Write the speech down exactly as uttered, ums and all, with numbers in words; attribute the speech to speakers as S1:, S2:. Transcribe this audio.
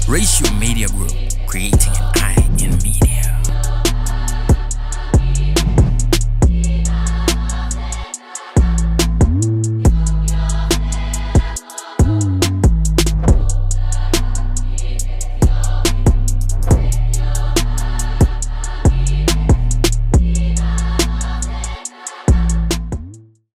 S1: Racio Media Group, creating an eye in me.